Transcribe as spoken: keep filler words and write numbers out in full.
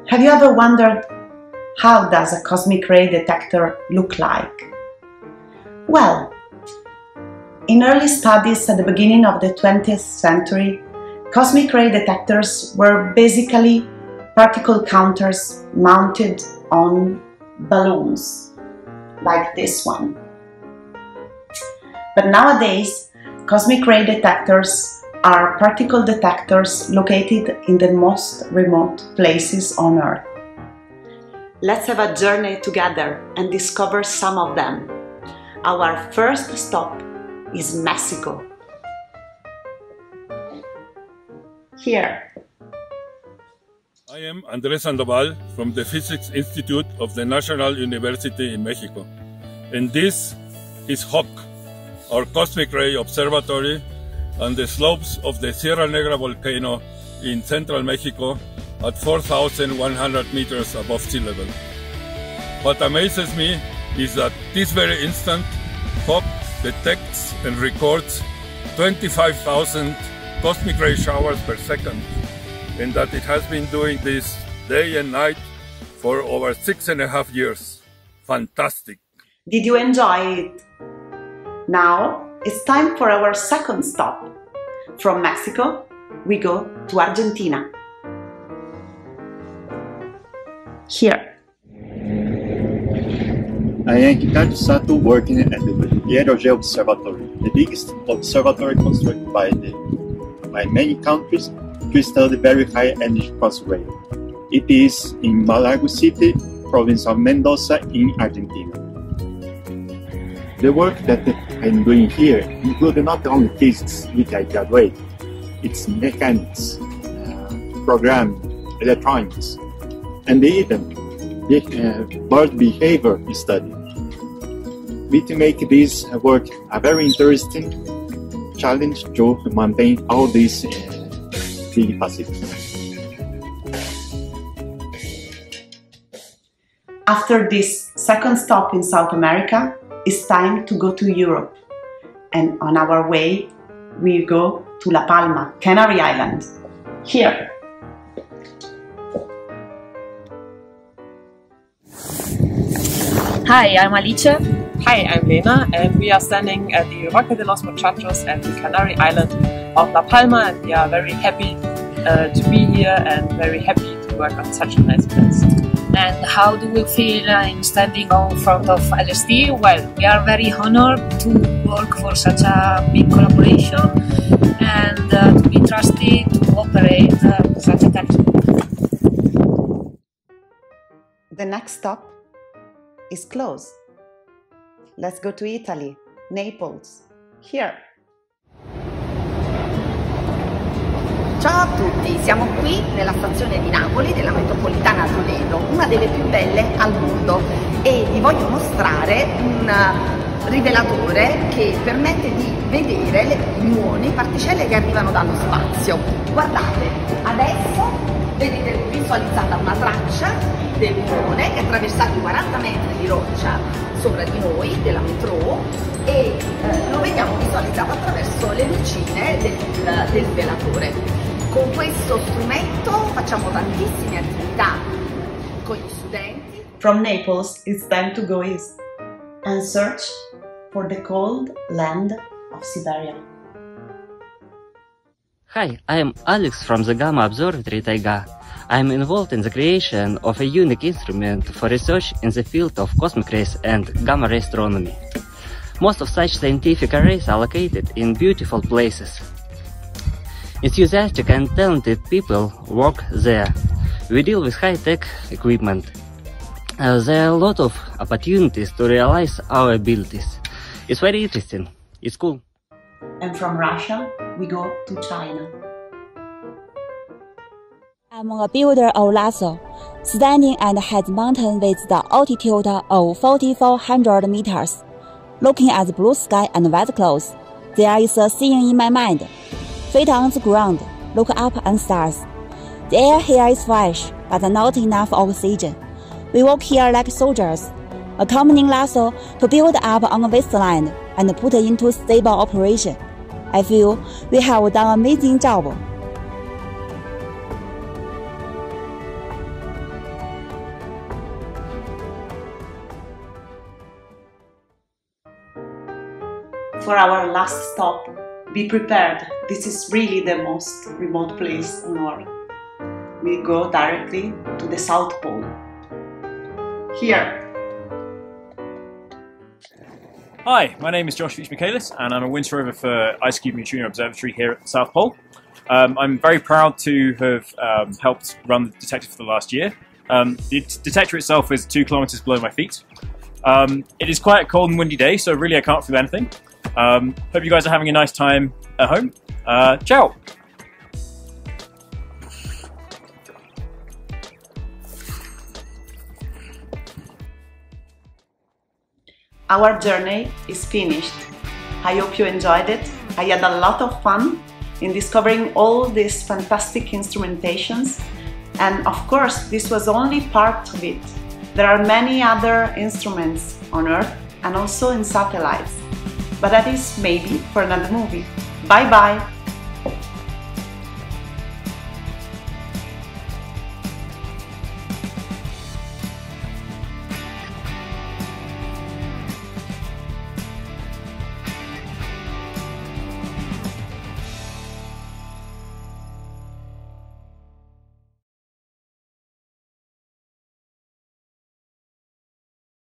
Have you ever wondered, how does a cosmic ray detector look like? Well, in early studies at the beginning of the twentieth century, cosmic ray detectors were basically particle counters mounted on balloons, like this one. But nowadays, cosmic ray detectors are particle detectors located in the most remote places on Earth. Let's have a journey together and discover some of them. Our first stop is Mexico. Here. I am Andrés Sandoval from the Physics Institute of the National University in Mexico. And this is H A W C, our cosmic ray observatory on the slopes of the Sierra Negra volcano in central Mexico at four thousand one hundred meters above sea level. What amazes me is that this very instant, H A W C detects and records twenty-five thousand cosmic ray showers per second, and that it has been doing this day and night for over six and a half years. Fantastic! Did you enjoy it? Now it's time for our second stop. From Mexico, we go to Argentina. Here. I am Ricardo Sato, working at the Pierre Observatory, the biggest observatory constructed by, the, by many countries to study very high energy cosmic ray. It is in Malago City, province of Mendoza in Argentina. The work that I'm doing here includes not only physics, which I graduate, it's mechanics, uh, programming, electronics, and even the uh, bird behavior study. We to make this work a very interesting challenge to maintain all these uh, big facilities. After this second stop in South America, it's time to go to Europe. And on our way, we go to La Palma, Canary Island. Here. Hi, I'm Alice. Hi, I'm Lena, and we are standing at the Roque de los Muchachos at the Canary Island of La Palma, and we are very happy uh, to be here and very happy to work on such a nice place. And how do we feel uh, in standing in front of L S D? Well, we are very honored to work for such a big collaboration and uh, to be trusted to operate uh, such a telescope. The next stop is close. Let's go to Italy, Naples. Here. Ciao a tutti, siamo qui nella stazione di Napoli della metropolitana Toledo, una delle più belle al mondo, e vi voglio mostrare un rivelatore che permette di vedere le muoni, particelle che arrivano dallo spazio. Guardate, adesso vedete visualizzata una traccia del muone che ha attraversato quaranta metri di roccia sopra di noi, della metro, e eh, lo vediamo visualizzato attraverso le lucine del, del velatore. Con questo strumento facciamo tantissime attività con gli studenti. From Naples, it's time to go east and search for the cold land of Siberia. Hi, I am Alex from the Gamma Observatory TAIGA. I am involved in the creation of a unique instrument for research in the field of cosmic rays and gamma ray astronomy. Most of such scientific arrays are located in beautiful places. Enthusiastic and talented people work there. We deal with high-tech equipment. Uh, there are a lot of opportunities to realize our abilities. It's very interesting. It's cool. And from Russia, we go to China. I'm a builder of LHAASO, standing at the head mountain with the altitude of forty-four hundred meters. Looking at the blue sky and white clouds, there is a scene in my mind. Feet on the ground, look up at stars. The air here is fresh, but not enough oxygen. We work here like soldiers, accompanying LHAASO to build up on the wasteland and put into stable operation. I feel we have done an amazing job. for our last stop, be prepared. This is really the most remote place on Earth. We go directly to the South Pole. Here. Hi, my name is Josh Veitch-Michaelis and I'm a winter rover for IceCube Neutrino Observatory here at the South Pole. Um, I'm very proud to have um, helped run the detector for the last year. Um, the detector itself is two kilometers below my feet. Um, it is quite a cold and windy day, so really I can't feel anything. Um, hope you guys are having a nice time at home. Uh, ciao! Our journey is finished. I hope you enjoyed it. I had a lot of fun in discovering all these fantastic instrumentations, and of course this was only part of it. There are many other instruments on Earth and also in satellites, but that is maybe for another movie. Bye bye!